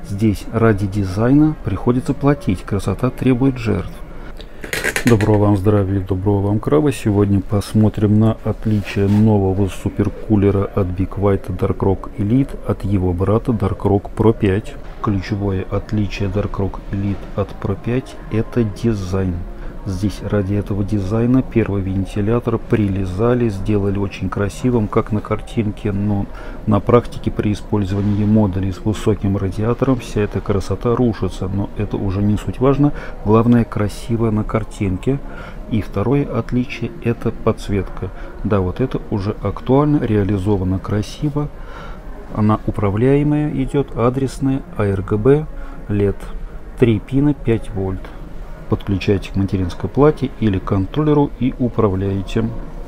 Здесь ради дизайна приходится платить, красота требует жертв. Доброго вам здравия, доброго вам краба. Сегодня посмотрим на отличие нового суперкулера от Big White Darkrock Elite от его брата Darkrock Pro 5. Ключевое отличие Darkrock Elite от Pro 5 это дизайн. Здесь ради этого дизайна первый вентилятор прилизали, сделали очень красивым, как на картинке, но на практике при использовании модулей с высоким радиатором вся эта красота рушится, но это уже не суть важно, главное красиво на картинке. И второе отличие это подсветка. Да, вот это уже актуально, реализовано красиво, она управляемая идет, адресная, ARGB, LED, 3 пина, 5 вольт. Подключаете к материнской плате или контроллеру и управляете.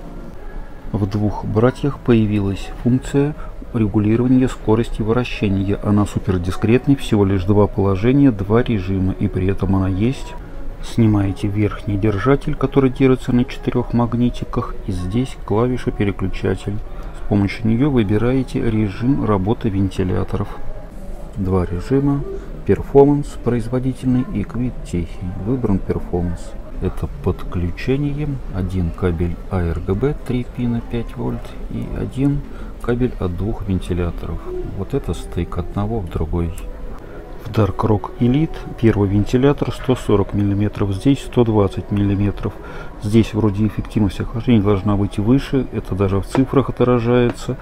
В двух братьях появилась функция регулирования скорости вращения. Она супер дискретная, всего лишь два положения, два режима, и при этом она есть. Снимаете верхний держатель, который держится на 4 магнитиках, и здесь клавиша переключатель. С помощью нее выбираете режим работы вентиляторов. Два режима. Перформанс производительный и Quick тихий. Выбран перформанс. Это подключение. Один кабель ARGB 3 пина 5 вольт и один кабель от двух вентиляторов. Вот это стык одного в другой. В Darkrock Elite первый вентилятор 140 мм, здесь 120 мм. Здесь вроде эффективность охлаждения должна быть выше, это даже в цифрах отражается.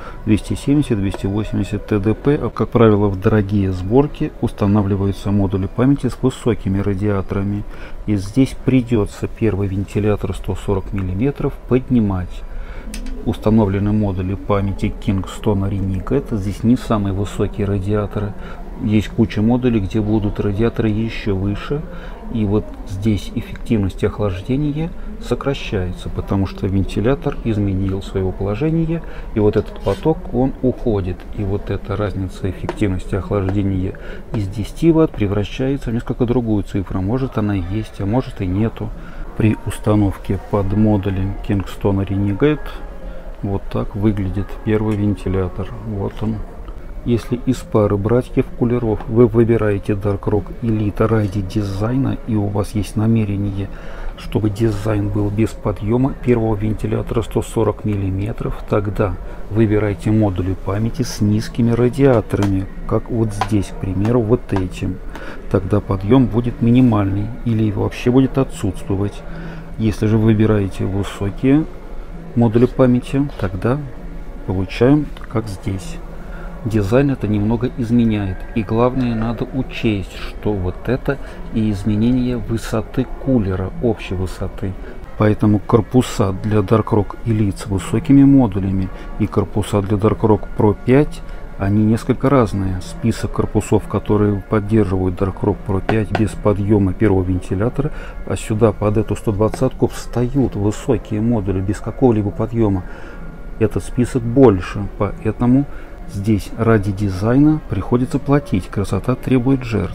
270-280 ТДП, а как правило в дорогие сборки устанавливаются модули памяти с высокими радиаторами. И здесь придется первый вентилятор 140 мм поднимать. Установлены модули памяти Kingston Renegade, здесь не самые высокие радиаторы. Есть куча модулей, где будут радиаторы еще выше. И вот здесь эффективность охлаждения сокращается, потому что вентилятор изменил свое положение. И вот этот поток, он уходит. И вот эта разница эффективности охлаждения из 10 Вт превращается в несколько другую цифру. Может она есть, а может и нету. При установке под модулем Kingston Renegade вот так выглядит первый вентилятор. Вот он. Если из пары братьев кулеров вы выбираете Darkrock Elite ради дизайна, и у вас есть намерение, чтобы дизайн был без подъема первого вентилятора 140 мм, тогда выбирайте модули памяти с низкими радиаторами, как вот здесь, к примеру, вот этим. Тогда подъем будет минимальный или вообще будет отсутствовать. Если же выбираете высокие модули памяти, тогда получаем как здесь. Дизайн это немного изменяет, и главное надо учесть, что вот это и изменение высоты кулера, общей высоты. Поэтому корпуса для Darkrock Elite с высокими модулями и корпуса для Darkrock Pro 5 они несколько разные. Список корпусов, которые поддерживают Darkrock Pro 5 без подъема первого вентилятора, а сюда под эту 120-ку встают высокие модули без какого-либо подъема. Этот список больше, поэтому здесь ради дизайна приходится платить, красота требует жертв.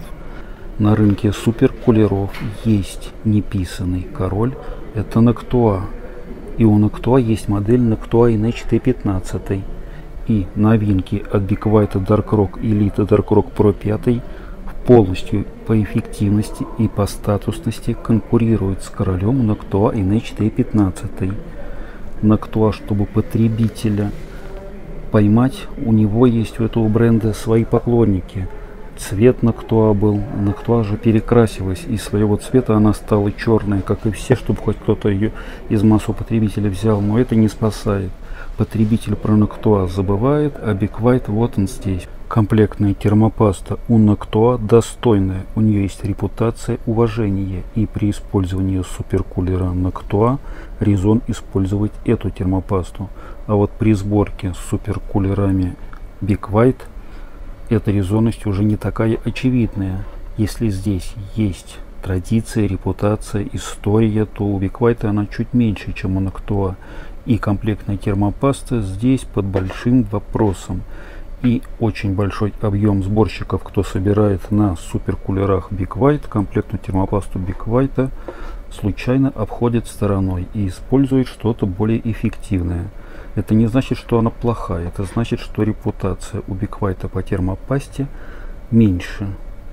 На рынке суперкулеров есть неписанный король, это Noctua. И у Noctua есть модель Noctua NH-T15. И новинки от Big White Darkrock Elite и Darkrock Pro 5 полностью по эффективности и по статусности конкурируют с королем Noctua NH-T15. Noctua, чтобы потребителя поймать, у него есть у этого бренда свои поклонники. Цвет Noctua был, Noctua же перекрасилась, из своего цвета она стала черная, как и все, чтобы хоть кто-то ее из массового потребителя взял, но это не спасает. Потребитель про Noctua забывает, а Big White вот он здесь. Комплектная термопаста у Noctua достойная, у нее есть репутация уважения, и при использовании суперкулера Noctua резон использовать эту термопасту. А вот при сборке с суперкулерами Big White эта резонность уже не такая очевидная. Если здесь есть традиция, репутация, история, то у Big White она чуть меньше, чем у Noctua. И комплектная термопаста здесь под большим вопросом. И очень большой объем сборщиков, кто собирает на суперкулерах Big White, комплектную термопасту Big White случайно обходит стороной и использует что-то более эффективное. Это не значит, что она плохая, это значит, что репутация у Big White по термопасте меньше.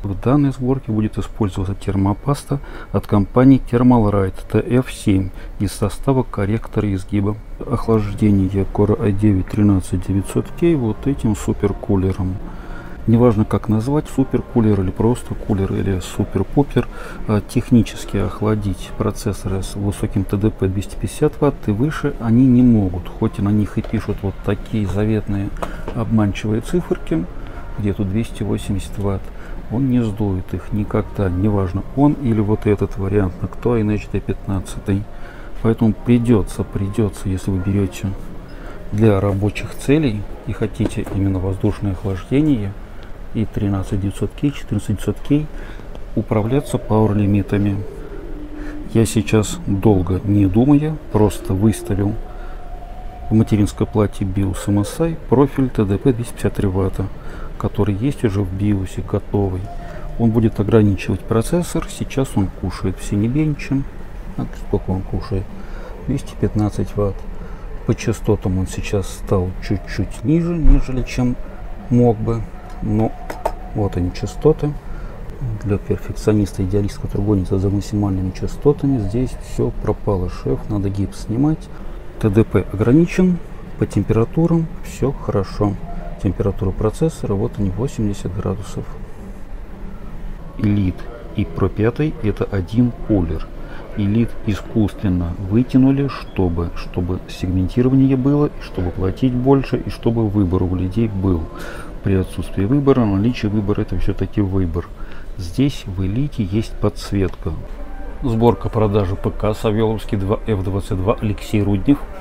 В данной сборке будет использоваться термопаста от компании Thermalright TF7 из состава корректора изгиба. Охлаждение Core i9 13900K вот этим суперкулером. Неважно как назвать, суперкулер или просто кулер или супер-пупер, технически охладить процессоры с высоким ТДП 250 Вт и выше они не могут. Хоть и на них и пишут вот такие заветные обманчивые циферки, где тут 280 Вт. Он не сдует их никогда, неважно он или вот этот вариант, на кто NHD15. Поэтому придется, если вы берете для рабочих целей и хотите именно воздушное охлаждение и 13900K, 14900K, управляться power лимитами. Я сейчас долго не думая, просто выставил в материнской плате BIOS MSI профиль TDP 253 Вт, который есть уже в BIOS готовый. Он будет ограничивать процессор. Сейчас он кушает в Cinebench. Сколько он кушает? 215 Вт. По частотам он сейчас стал чуть-чуть ниже, нежели чем мог бы. Но вот они частоты. Для перфекциониста, идеалиста, который гонится за максимальными частотами, здесь все пропало. Шеф, надо гипс снимать. ТДП ограничен. По температурам все хорошо. Температура процессора, вот они, 80 градусов. Elite и Pro 5 это один кулер. Elite искусственно вытянули, чтобы сегментирование было, и чтобы платить больше, и чтобы выбор у людей был. При отсутствии выбора, наличие выбора это все-таки выбор. Здесь в Elite есть подсветка. Сборка продажи ПК Савеловский 2F22 Алексей Руднев.